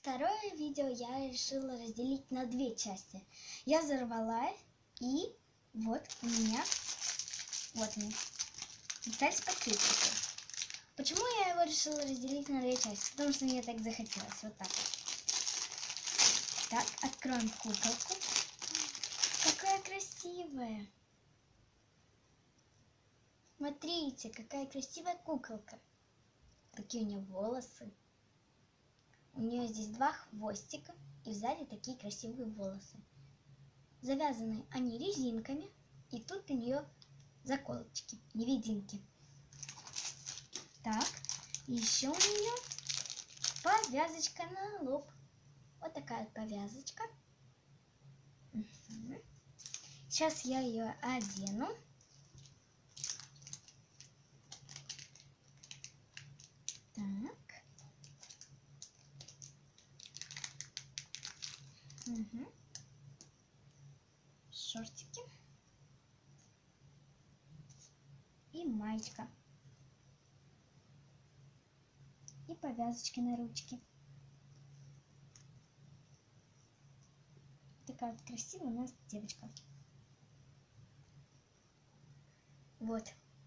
второе видео я решила разделить на две части. Я взорвала, и вот у меня, вот они, остались пакетики. Почему я его решила разделить на две части? Потому что мне так захотелось, вот так. Так, откроем куколку. Какая красивая! Смотрите, какая красивая куколка. Какие у нее волосы. У нее здесь два хвостика и сзади такие красивые волосы. Завязаны они резинками, и тут у нее заколочки, невидимки. Так, еще у нее повязочка на лоб. Вот такая повязочка. Угу. Сейчас я ее одену. Так. Угу. Шортики. И маечка. И повязочки на ручки. Такая вот красивая у нас девочка. Вот.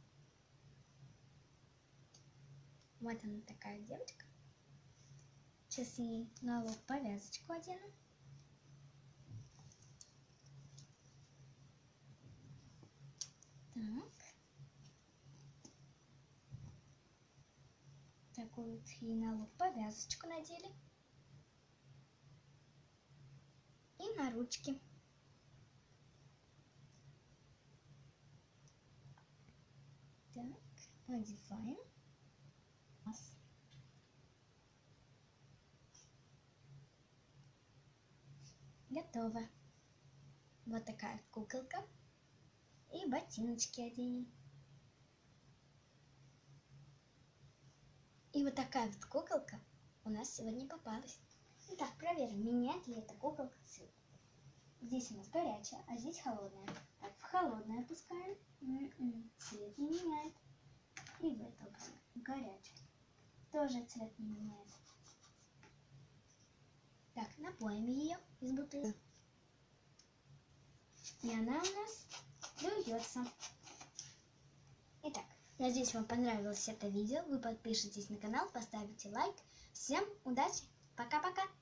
Вот она такая девочка. Сейчас ей на лоб повязочку одену. Так. Такую вот ей на лоб повязочку надели. И на ручки. Так, одеваем. Готово. Вот такая куколка. И ботиночки оденем. И вот такая вот куколка у нас сегодня попалась. Итак, проверим, меняет ли эта куколка цвет. Здесь у нас горячая, а здесь холодная. Так, в холодное опускаем. Цвет не меняет. И в это опускаем. Горячая. Тоже цвет не меняет. Так, напоим ее из бутылки. И она у нас дуется. Итак, надеюсь, вам понравилось это видео. Вы подпишитесь на канал, поставите лайк. Всем удачи. Пока-пока.